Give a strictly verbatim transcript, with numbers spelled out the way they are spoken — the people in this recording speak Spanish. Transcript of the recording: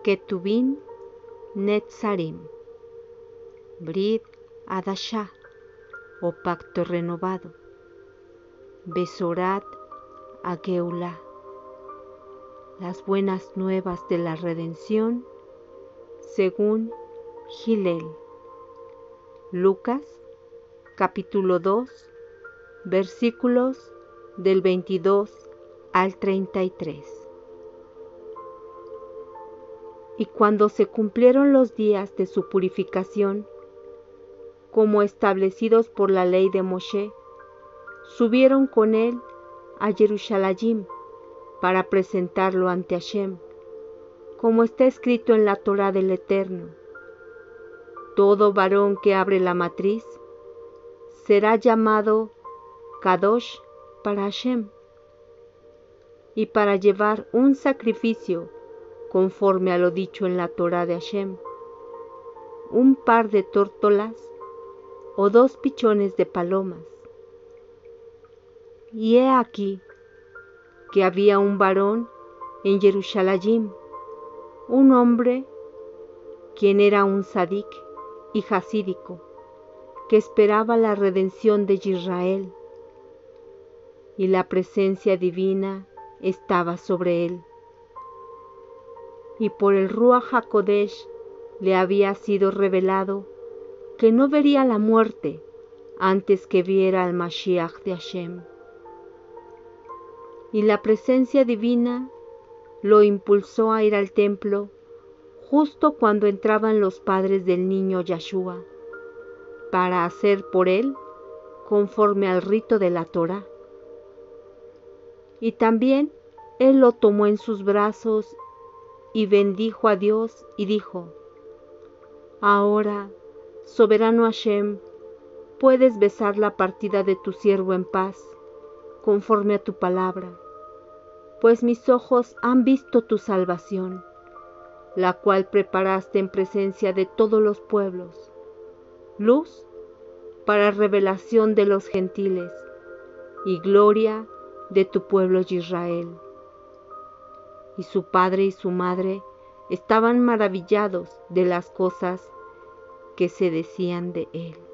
Ketuvim Netzarim, Brit Hadashah, o pacto renovado, Besorat Ageulah, las buenas nuevas de la redención, según Hillel. Lucas, capítulo dos, versículos del veintidós al treinta y tres. Y cuando se cumplieron los días de su purificación, como establecidos por la ley de Moshe, subieron con él a Jerusalén para presentarlo ante Hashem, como está escrito en la Torá del Eterno: todo varón que abre la matriz será llamado Kadosh para Hashem, y para llevar un sacrificio conforme a lo dicho en la Torá de Hashem, un par de tórtolas o dos pichones de palomas. Y he aquí que había un varón en Jerusalén, un hombre quien era un sadik y jasídico, que esperaba la redención de Israel, y la presencia divina estaba sobre él. Y por el Ruach HaKodesh le había sido revelado que no vería la muerte antes que viera al Mashiach de Hashem. Y la presencia divina lo impulsó a ir al templo justo cuando entraban los padres del niño Yahshua, para hacer por él conforme al rito de la Torá. Y también él lo tomó en sus brazos y bendijo a Dios y dijo: ahora, soberano Hashem, puedes besar la partida de tu siervo en paz, conforme a tu palabra, pues mis ojos han visto tu salvación, la cual preparaste en presencia de todos los pueblos, luz para revelación de los gentiles y gloria de tu pueblo Israel. Y su padre y su madre estaban maravillados de las cosas que se decían de él.